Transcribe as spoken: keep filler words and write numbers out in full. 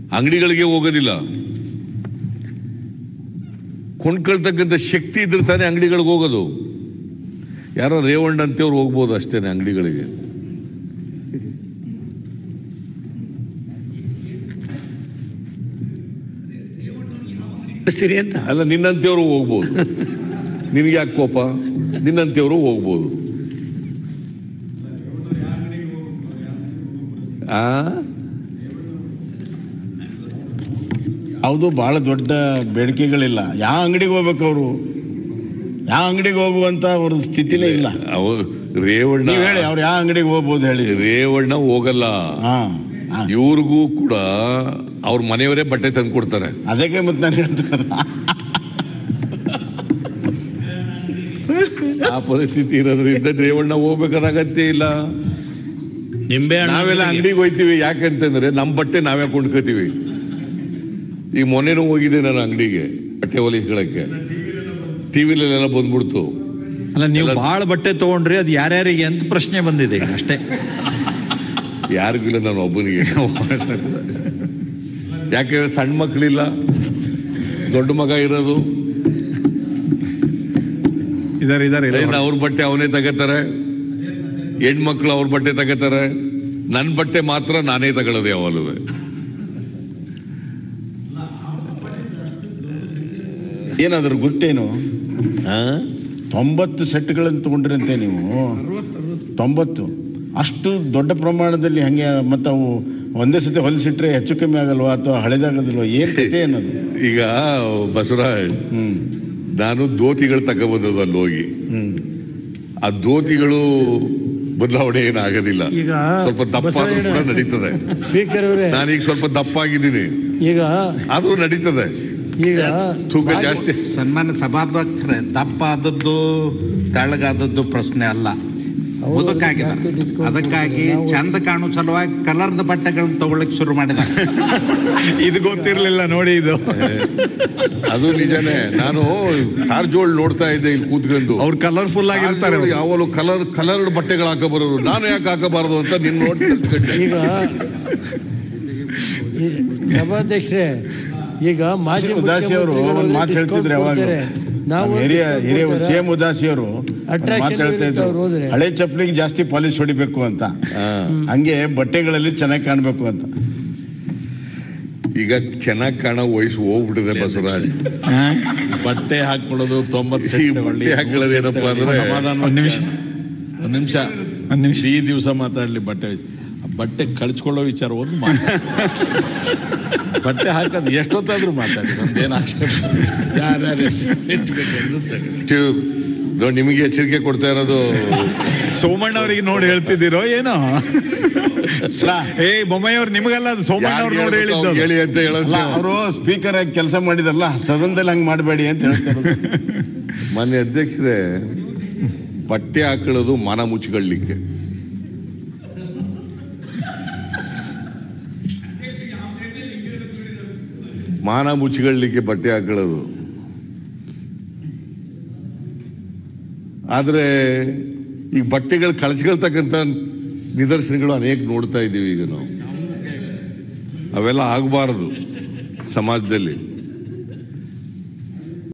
ಅಂಗಡಿಗಳಿಗೆ ಹೋಗೋದಿಲ್ಲ. ಕೊಂಡ್ಕೊಳ್ತಕ್ಕಂಥ ಶಕ್ತಿ ಇದ್ರೆ ತಾನೇ ಅಂಗಡಿಗಳಿಗೆ ಹೋಗೋದು. ಯಾರೋ ರೇವಣ್ಣ ಅಂತವ್ರು ಹೋಗ್ಬೋದು ಅಷ್ಟೇನೆ ಅಂಗಡಿಗಳಿಗೆ. ಅಂತ ಅಲ್ಲ, ನಿನ್ನಂತೆಯವರು ಹೋಗ್ಬೋದು. ನಿನಗೆ ಯಾಕೆ ಕೋಪ? ನಿನ್ನಂತೆಯವರು ಹೋಗ್ಬೋದು. ಆ ಯಾವುದು ಬಹಳ ದೊಡ್ಡ ಬೇಡಿಕೆಗಳಿಲ್ಲ. ಯಾವ ಅಂಗಡಿಗೆ ಹೋಗ್ಬೇಕು ಅವರು? ಯಾವ ಅಂಗಡಿಗೆ ಹೋಗುವಂತ ಅವ್ರ ಸ್ಥಿತಿಲೇ ಇಲ್ಲ. ಅವರು ರೇವಣ್ಣ ಹೇಳಿ, ಅವ್ರು ಯಾವ ಅಂಗಡಿಗೆ ಹೋಗ್ಬೋದು ಹೇಳಿ? ರೇವಣ್ಣ ಹೋಗಲ್ಲ. ಇವ್ರಿಗೂ ಕೂಡ ಅವ್ರ ಮನೆಯವರೇ ಬಟ್ಟೆ ತಂದು ಕೊಡ್ತಾರೆ. ಅದಕ್ಕೆ ಮತ್ತೆ ನಾನು ಹೇಳ್ತಾರೆ ಆ ಪರಿಸ್ಥಿತಿ ಇರೋದ್ರಿಂದ ರೇವಣ್ಣ ಹೋಗ್ಬೇಕಾದ ಅಗತ್ಯ ಇಲ್ಲ. ನಿಂಬೆ ನಾವೆಲ್ಲ ಅಂಗಡಿಗೆ ಹೋಯ್ತೀವಿ ಯಾಕಂತಂದ್ರೆ ನಮ್ಮ ಬಟ್ಟೆ ನಾವೇ ಕೊಂಡ್ಕೋತೀವಿ. ಈಗ ಮೊನ್ನೆನೂ ಹೋಗಿದ್ದೆ ನಾನು ಅಂಗಡಿಗೆ ಬಟ್ಟೆ ಹೊಲಿಸ್ಕೊಳ್ಳಕ್ಕೆ. ಟಿವಿಲೆಲ್ಲ ಬಂದ್ಬಿಡ್ತು. ಅಲ್ಲ, ನೀವು ಬಹಳ ಬಟ್ಟೆ ತಗೊಂಡ್ರಿ, ಅದು ಯಾರ್ಯಾರಿಗೆ ಅಂತ ಪ್ರಶ್ನೆ ಬಂದಿದೆ ಅಷ್ಟೇ. ಯಾರಿಗಿಲ್ಲ, ನಾನು ಒಬ್ಬನಿಗೆ. ಯಾಕೆಂದ್ರೆ ಸಣ್ಣ ಮಕ್ಕಳಿಲ್ಲ, ದೊಡ್ಡ ಮಗ ಇರೋದು. ಇದಾರೆ ಇದಾರೆ ಅವ್ರ ಬಟ್ಟೆ ಅವನೇ ತಗೋತಾರೆ, ಹೆಣ್ಮಕ್ಳು ಅವ್ರ ಬಟ್ಟೆ ತಗೋತಾರೆ. ನನ್ನ ಬಟ್ಟೆ ಮಾತ್ರ ನಾನೇ ತಗೊಳ್ಳೋದು ಯಾವಾಗಲೂ. ಏನಾದ್ರು ಗುಟ್ಟೇನು? ತೊಂಬತ್ತು ಸೆಟ್ಗಳನ್ನು ತಗೊಂಡ್ರಂತೆ ನೀವು. ತೊಂಬತ್ತು ಅಷ್ಟು ದೊಡ್ಡ ಪ್ರಮಾಣದಲ್ಲಿ ಹಂಗೆ ಮತ್ತೆ ಅವು ಒಂದೇ ಸತಿ ಹೊಲಿಸಿಟ್ರೆ ಹೆಚ್ಚು ಕಮ್ಮಿ ಆಗಲ್ವಾ ಅಥವಾ ಹಳೆದಾಗದಿಲ್ವಾ? ಏನ್ ಕತೆ ಏನದು? ಈಗ ಬಸವರಾಜ್, ಹ್ಮ್ ನಾನು ಧೋತಿಗಳು ತಗೊಬಂದದ್ದು ಅಲ್ಲಿ ಹೋಗಿ. ಆ ಧೋತಿಗಳು ಬದಲಾವಣೆ ಏನಾಗೋದಿಲ್ಲ. ಈಗ ಸ್ವಲ್ಪ ದಪ್ಪ ಆದ್ರೂ ಕೂಡ ನಡೀತದೆ. ಸ್ಪೀಕರ್ ಅವರೇ, ನಾನೀಗ ಸ್ವಲ್ಪ ದಪ್ಪ ಆಗಿದ್ದೀನಿ, ಈಗ ಆದ್ರೂ ನಡೀತದೆ. ಈಗ ತೂಕ ಜಾಸ್ತಿ. ಸನ್ಮಾನ್ಯ ಸಭಾಧ್ಯಕ್ಷರೇ, ದಪ್ಪ ಆದದ್ದು ತೆಳ್ಳಗಾದದ್ದು ಪ್ರಶ್ನೆ ಅಲ್ಲ, ಮುದುಕಾಗಿದೆ. ಅದಕ್ಕಾಗಿ ಚಂದ ಕಾಣೋ ಸಲುವಾಗಿ ಕಲರ್ದ ಬಟ್ಟೆಗಳನ್ನ ತಗೊಳ್ಳಕ್ ಶುರು ಮಾಡಿದ. ಇದು ಗೊತ್ತಿರ್ಲಿಲ್ಲ ನೋಡಿ. ಇದು ಅದು ನಿಜಾನೇ. ನಾನು ಕಾರ್ಜೋಳ್ ನೋಡ್ತಾ ಇದ್ದೆ ಇಲ್ಲಿ ಕೂತ್ಕೊಂಡು. ಅವ್ರು ಕಲರ್ಫುಲ್ ಆಗಿರ್ತಾರೆ. ಯಾವಾಗಲೂ ಕಲರ್ ಕಲರ್ಡ್ ಬಟ್ಟೆಗಳು ಹಾಕಬರೋರು. ನಾನು ಯಾಕೆ ಹಾಕಬಾರದು ಅಂತ ನಿನ್ ನೋಡಿ ತಿಳ್ಕೊಂಡೆ. ಈಗ ಸಭಾಧ್ಯಕ್ಷರೇ, ಈಗ ಮಾಜಿ ಉದಾಸಿ ಅವರು ಒಂದು ಮಾತು ಹೇಳ್ತಿದ್ರೆ, ಅವಾಗ ಹಿರಿಯ ಹಿರಿಯ ಸಿ ಎಂ ಉದಾಸಿ ಅವರು ಮಾತು ಹೇಳ್ತಾ ಇದ್ರು, ಹಳೆ ಚಪ್ಪಲಿಗೆ ಜಾಸ್ತಿ ಪಾಲಿಶ್ ಹೊಡಿಬೇಕು ಅಂತ, ಹಂಗೆ ಬಟ್ಟೆಗಳಲ್ಲಿ ಚೆನ್ನಾಗಿ ಕಾಣ್ಬೇಕು ಅಂತ. ಈಗ ಚೆನ್ನಾಗಿ ಕಾಣೋ ವಯಸ್ಸು ಹೋಗ್ಬಿಟ್ಟಿದೆ ಬಸವರಾಜ್. ಬಟ್ಟೆ ಹಾಕೊಳ್ಳೋದು ತೊಂಬತ್ತು ಬಟ್ಟೆ ಹಾಕೊಳ್ಳೋದು ಏನಪ್ಪಾ ಅಂದ್ರೆ, ಸಮಾಧಾನ. ಒಂದ್ ನಿಮಿಷ ಒಂದ್ ನಿಮಿಷ ಒಂದ್ ನಿಮಿಷ ಈ ದಿವಸ ಮಾತಾಡ್ಲಿ. ಬಟ್ಟೆ ಬಟ್ಟೆ ಕಳ್ಚ್ಕೊಳ್ಳೋ ವಿಚಾರ ಒಂದು ಬಟ್ಟೆ ಹಾಕೋದು ಎಷ್ಟೊತ್ತಾದ್ರೂ ಮಾತಾಡಿ, ನಮ್ದೇನು ಆಕ್ಷೇಪ. ನೋಡಿ, ನಿಮಗೆ ಎಚ್ಚರಿಕೆ ಕೊಡ್ತಾ ಇರೋದು. ಸೋಮಣ್ಣ ಅವರಿಗೆ ನೋಡಿ ಹೇಳ್ತಿದ್ದೀರೋ ಏನೋ? ಏ ಬೊಮ್ಮಾಯಿ ಅವ್ರು ನಿಮಗಲ್ಲ, ಅದು ಸೋಮಣ್ಣ ಅವ್ರು ನೋಡಿ ಹೇಳಿದ್ದು. ಹೇಳಿ ಅಂತ ಹೇಳೋದು. ಅವರು ಸ್ಪೀಕರ್ ಆಗಿ ಕೆಲಸ ಮಾಡಿದಾರಲ್ಲ, ಸದನದಲ್ಲಿ ಹಂಗೆ ಮಾಡಬೇಡಿ ಅಂತ ಹೇಳ್ತಾರೆ. ಮಾನ್ಯ ಅಧ್ಯಕ್ಷರೇ, ಬಟ್ಟೆ ಹಾಕೊಳ್ಳೋದು ಮಾನ ಮುಚ್ಚಿಕೊಳ್ಳಿಕ್ಕೆ. ಮಾನ ಮುಚ್ಚಿಕೊಳ್ಳಿಕ್ಕೆ ಬಟ್ಟೆ ಹಾಕೊಳ್ಳೋದು. ಆದ್ರೆ ಈಗ ಬಟ್ಟೆಗಳು ಕಳಚ್ಕೊಳ್ತಕ್ಕಂಥ ನಿದರ್ಶನಗಳು ಅನೇಕ ನೋಡ್ತಾ ಇದ್ದೀವಿ ಈಗ ನಾವು. ಅವೆಲ್ಲ ಆಗಬಾರದು ಸಮಾಜದಲ್ಲಿ.